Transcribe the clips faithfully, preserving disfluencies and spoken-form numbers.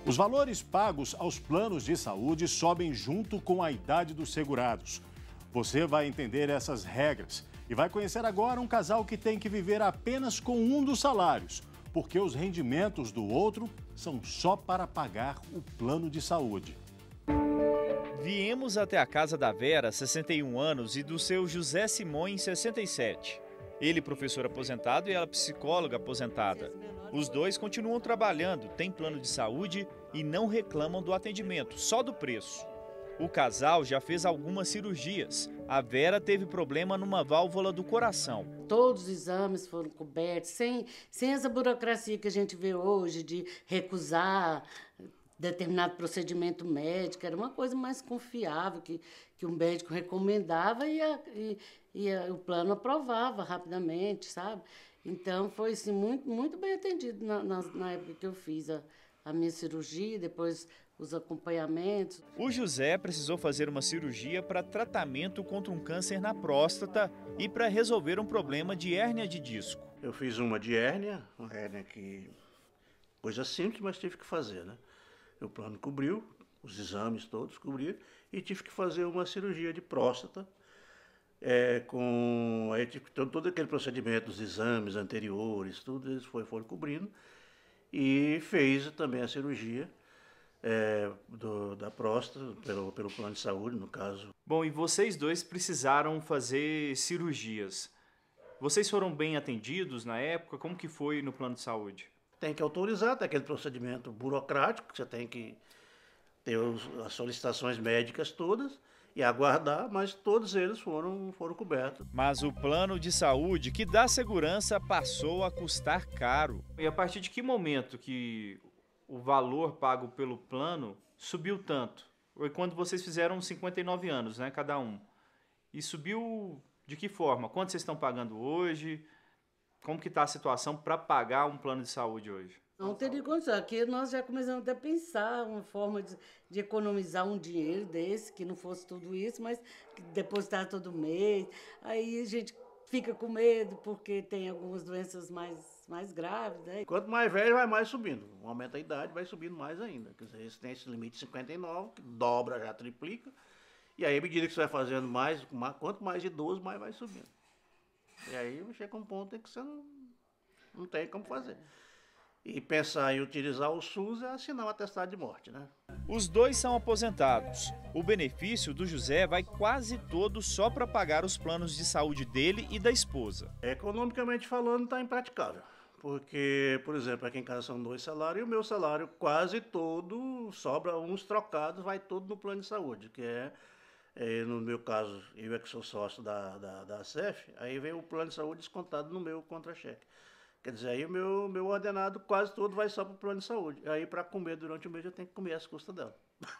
Os valores pagos aos planos de saúde sobem junto com a idade dos segurados. Você vai entender essas regras e vai conhecer agora um casal que tem que viver apenas com um dos salários, porque os rendimentos do outro são só para pagar o plano de saúde. Viemos até a casa da Vera, sessenta e um anos, e do seu José Simões, sessenta e sete. Ele professor aposentado e ela psicóloga aposentada. Os dois continuam trabalhando, têm plano de saúde e não reclamam do atendimento, só do preço. O casal já fez algumas cirurgias. A Vera teve problema numa válvula do coração. Todos os exames foram cobertos, sem, sem essa burocracia que a gente vê hoje de recusar determinado procedimento médico. Era uma coisa mais confiável, que, que o médico recomendava e, a, e, e a, o plano aprovava rapidamente, sabe? Então, foi assim, muito, muito bem atendido na, na, na época que eu fiz a, a minha cirurgia, depois os acompanhamentos. O José precisou fazer uma cirurgia para tratamento contra um câncer na próstata e para resolver um problema de hérnia de disco. Eu fiz uma de hérnia, uma hérnia que... coisa simples, mas tive que fazer, né? O plano cobriu, os exames todos cobriram, e tive que fazer uma cirurgia de próstata, é, com aí, então, todo aquele procedimento, os exames anteriores, tudo eles foi, foram cobrindo, e fez também a cirurgia é, do, da próstata, pelo, pelo plano de saúde, no caso. Bom, e vocês dois precisaram fazer cirurgias. Vocês foram bem atendidos na época? Como que foi no plano de saúde? Tem que autorizar, tem aquele procedimento burocrático, que você tem que ter os, as solicitações médicas todas e aguardar, mas todos eles foram, foram cobertos. Mas o plano de saúde que dá segurança passou a custar caro. E a partir de que momento que o valor pago pelo plano subiu tanto? Foi quando vocês fizeram cinquenta e nove anos, né, cada um. E subiu de que forma? Quanto vocês estão pagando hoje? Como que está a situação para pagar um plano de saúde hoje? Não teria condição. Aqui nós já começamos até a pensar uma forma de, de economizar um dinheiro desse, que não fosse tudo isso, mas que depositar todo mês. Aí a gente fica com medo, porque tem algumas doenças mais, mais graves. Né? Quanto mais velho, vai mais subindo. Aumenta a idade, vai subindo mais ainda. Quer dizer, tem esse limite de cinquenta e nove, que dobra, já triplica. E aí, à medida que você vai fazendo mais, quanto mais idoso, mais vai subindo. E aí chega um ponto em que você não, não tem como fazer. E pensar em utilizar o SUS é assinar um atestado de morte, né? Os dois são aposentados. O benefício do José vai quase todo só para pagar os planos de saúde dele e da esposa. Economicamente falando, está impraticável. Porque, por exemplo, aqui em casa são dois salários e o meu salário quase todo, sobra uns trocados, vai todo no plano de saúde, que é... É, no meu caso, eu é que sou sócio da, da, da A C F, aí vem o plano de saúde descontado no meu contra-cheque. Quer dizer, aí o meu, meu ordenado quase todo vai só para o plano de saúde. Aí para comer durante o mês eu tenho que comer as custas dela.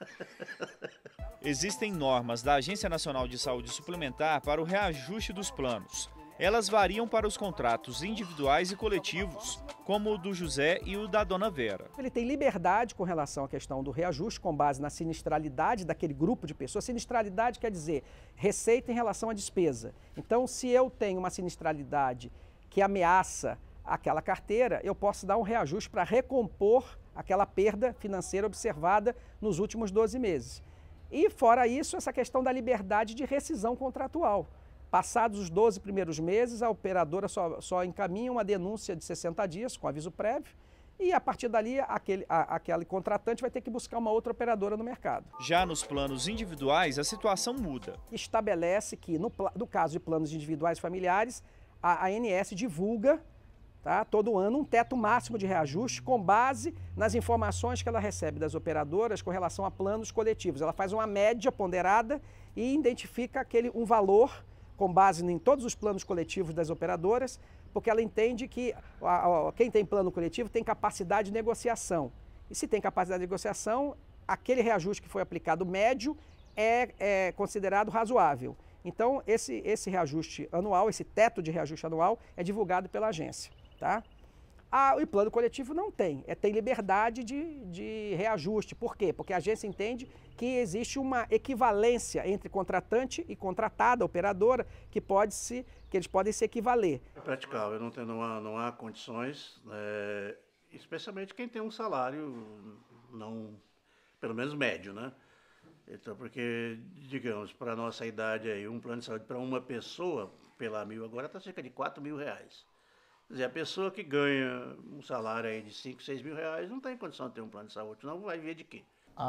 Existem normas da Agência Nacional de Saúde Suplementar para o reajuste dos planos. Elas variam para os contratos individuais e coletivos, como o do José e o da dona Vera. Ele tem liberdade com relação à questão do reajuste, com base na sinistralidade daquele grupo de pessoas. Sinistralidade quer dizer receita em relação à despesa. Então, se eu tenho uma sinistralidade que ameaça aquela carteira, eu posso dar um reajuste para recompor aquela perda financeira observada nos últimos doze meses. E, fora isso, essa questão da liberdade de rescisão contratual. Passados os doze primeiros meses, a operadora só, só encaminha uma denúncia de sessenta dias, com aviso prévio, e a partir dali, aquele, a, aquele contratante vai ter que buscar uma outra operadora no mercado. Já nos planos individuais, a situação muda. Estabelece que, no, no caso de planos individuais familiares, a ANS divulga, tá, todo ano um teto máximo de reajuste com base nas informações que ela recebe das operadoras com relação a planos coletivos. Ela faz uma média ponderada e identifica aquele, um valor com base em todos os planos coletivos das operadoras, porque ela entende que a, a, quem tem plano coletivo tem capacidade de negociação. E se tem capacidade de negociação, aquele reajuste que foi aplicado médio é, é considerado razoável. Então, esse, esse reajuste anual, esse teto de reajuste anual é divulgado pela agência. Tá? Ah, o plano coletivo não tem, é, tem liberdade de, de reajuste. Por quê? Porque a agência entende que existe uma equivalência entre contratante e contratada, operadora, que, pode se, que eles podem se equivaler. É praticável, não, tem, não, há, não há condições, é, especialmente quem tem um salário não, pelo menos médio, né? Então, porque, digamos, para a nossa idade aí, um plano de saúde para uma pessoa, pela mil agora, está cerca de quatro mil reais. Quer dizer, a pessoa que ganha um salário aí de cinco, seis mil reais não tem condição de ter um plano de saúde, não vai ver de quê?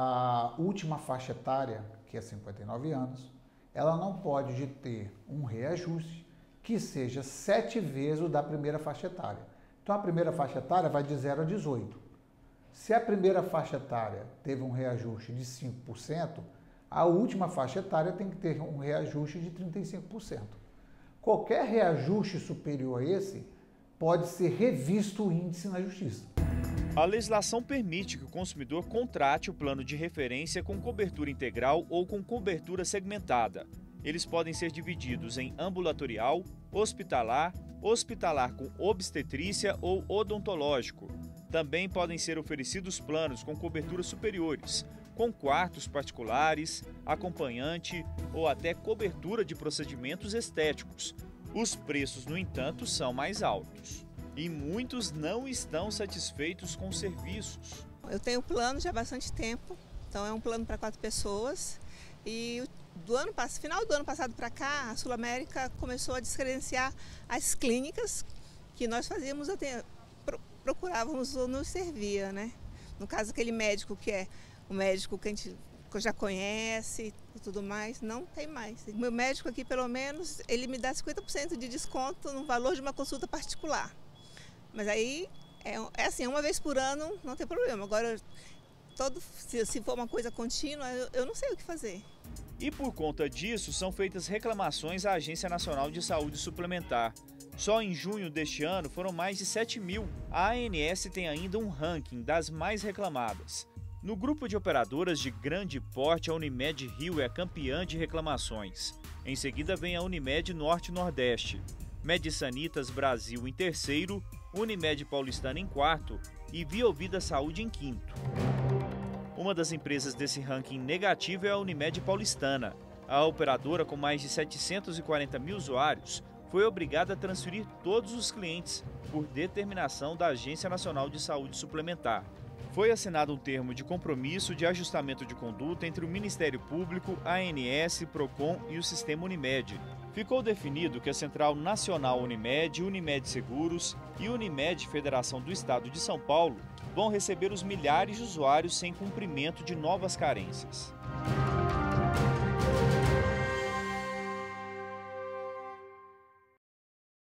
A última faixa etária, que é cinquenta e nove anos, ela não pode ter um reajuste que seja sete vezes o da primeira faixa etária. Então, a primeira faixa etária vai de zero a dezoito. Se a primeira faixa etária teve um reajuste de cinco por cento, a última faixa etária tem que ter um reajuste de trinta e cinco por cento. Qualquer reajuste superior a esse pode ser revisto o índice na Justiça. A legislação permite que o consumidor contrate o plano de referência com cobertura integral ou com cobertura segmentada. Eles podem ser divididos em ambulatorial, hospitalar, hospitalar com obstetrícia ou odontológico. Também podem ser oferecidos planos com coberturas superiores, com quartos particulares, acompanhante ou até cobertura de procedimentos estéticos. Os preços, no entanto, são mais altos. E muitos não estão satisfeitos com os serviços. Eu tenho plano já há bastante tempo, então é um plano para quatro pessoas. E do ano, final do ano passado para cá, a Sul América começou a descredenciar as clínicas que nós fazíamos, procurávamos ou nos servia, né? No caso, aquele médico que é o médico que a gente já conhece e tudo mais, não tem mais. O meu médico aqui, pelo menos, ele me dá cinquenta por cento de desconto no valor de uma consulta particular. Mas aí, é, é assim, uma vez por ano não tem problema. Agora, todo, se, se for uma coisa contínua, eu, eu não sei o que fazer. E por conta disso, são feitas reclamações à Agência Nacional de Saúde Suplementar. Só em junho deste ano foram mais de sete mil. A A N S tem ainda um ranking das mais reclamadas. No grupo de operadoras de grande porte, a Unimed Rio é a campeã de reclamações. Em seguida vem a Unimed Norte e Nordeste. Medsanitas Brasil em terceiro, Unimed Paulistana em quarto e Viovida Saúde em quinto. Uma das empresas desse ranking negativo é a Unimed Paulistana. A operadora, com mais de setecentos e quarenta mil usuários, foi obrigada a transferir todos os clientes por determinação da Agência Nacional de Saúde Suplementar. Foi assinado um termo de compromisso de ajustamento de conduta entre o Ministério Público, A N S, Procon e o Sistema Unimed. Ficou definido que a Central Nacional Unimed, Unimed Seguros e Unimed Federação do Estado de São Paulo vão receber os milhares de usuários sem cumprimento de novas carências.